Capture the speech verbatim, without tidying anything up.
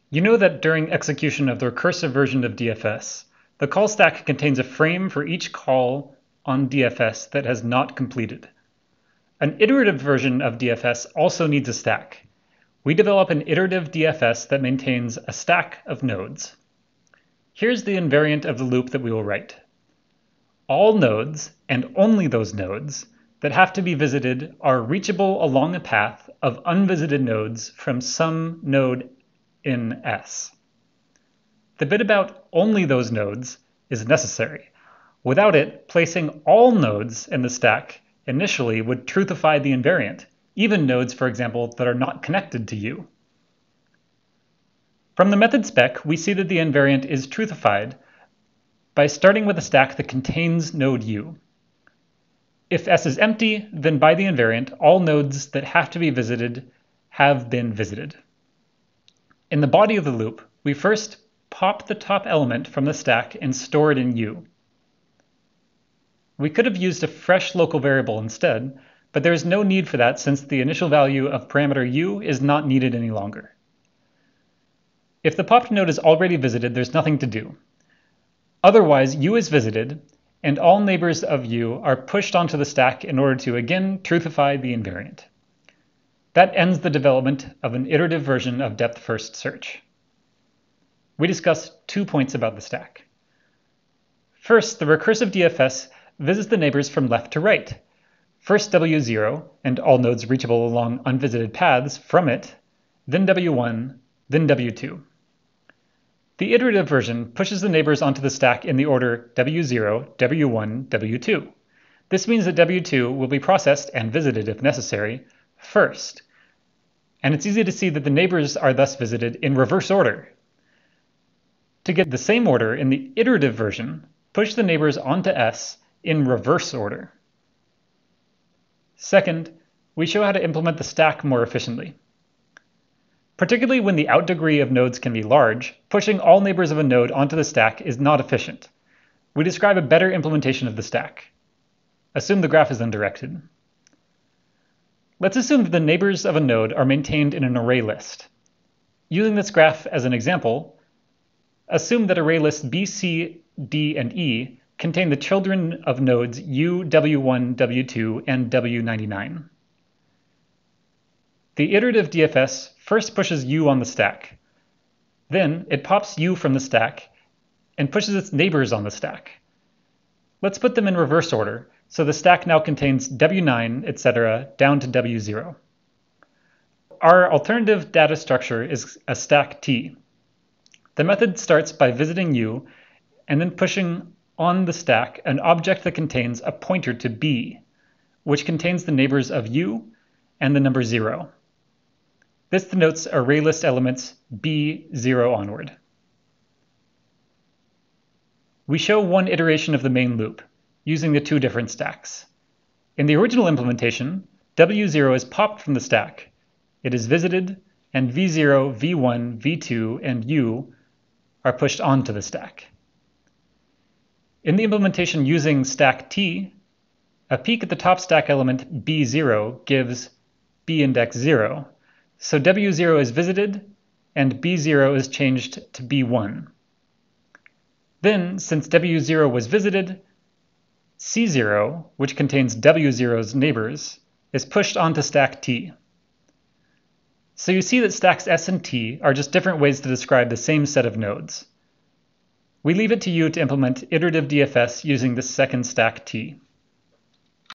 You know that during execution of the recursive version of D F S, the call stack contains a frame for each call on D F S that has not completed. An iterative version of D F S also needs a stack. We develop an iterative D F S that maintains a stack of nodes. Here's the invariant of the loop that we will write. All nodes, and only those nodes, that have to be visited are reachable along a path of unvisited nodes from some node in S. The bit about only those nodes is necessary. Without it, placing all nodes in the stack initially would truthify the invariant, even nodes, for example, that are not connected to U. From the method spec, we see that the invariant is truthified by starting with a stack that contains node U. If S is empty, then by the invariant, all nodes that have to be visited have been visited. In the body of the loop, we first pop the top element from the stack and store it in U. We could have used a fresh local variable instead, but there is no need for that since the initial value of parameter U is not needed any longer. If the popped node is already visited, there's nothing to do. Otherwise, U is visited, and all neighbors of U are pushed onto the stack in order to again truthify the invariant. That ends the development of an iterative version of depth-first search. We discussed two points about the stack. First, the recursive D F S visits the neighbors from left to right. First W zero, and all nodes reachable along unvisited paths from it, then W one, then W two. The iterative version pushes the neighbors onto the stack in the order W zero, W one, W two. This means that W two will be processed and visited if necessary first. And it's easy to see that the neighbors are thus visited in reverse order. To get the same order in the iterative version, push the neighbors onto S in reverse order. Second, we show how to implement the stack more efficiently. Particularly when the out degree of nodes can be large, pushing all neighbors of a node onto the stack is not efficient. We describe a better implementation of the stack. Assume the graph is undirected. Let's assume that the neighbors of a node are maintained in an array list. Using this graph as an example, assume that array lists B, C, D, and E contain the children of nodes U, W one, W two, and W ninety-nine. The iterative D F S first pushes U on the stack. Then it pops U from the stack and pushes its neighbors on the stack. Let's put them in reverse order, so the stack now contains W nine, et cetera, down to W zero. Our alternative data structure is a stack T. The method starts by visiting U and then pushing on the stack an object that contains a pointer to B, which contains the neighbors of U and the number zero. This denotes array list elements B zero onward. We show one iteration of the main loop, using the two different stacks. In the original implementation, W zero is popped from the stack. It is visited, and V zero, V one, V two, and U are pushed onto the stack. In the implementation using stack T, a peek at the top stack element B zero gives B index zero, so W zero is visited, and B zero is changed to B one. Then, since W zero was visited, C zero, which contains W zero's neighbors, is pushed onto stack T. So you see that stacks S and T are just different ways to describe the same set of nodes. We leave it to you to implement iterative D F S using the second stack T.